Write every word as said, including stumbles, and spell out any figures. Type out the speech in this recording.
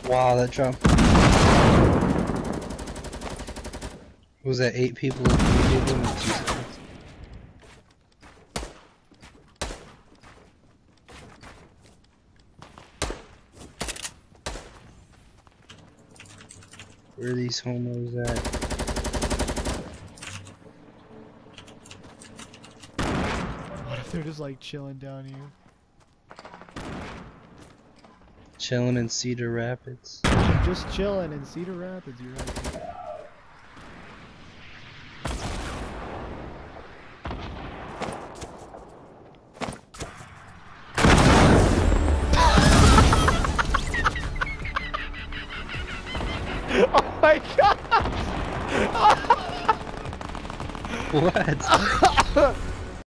Wow, that jump. Was that eight people and three people in two seconds? Where are these homos at? What if they're just like chilling down here? Chilling in Cedar Rapids. Just chilling in Cedar Rapids, you're right. Oh my god! What?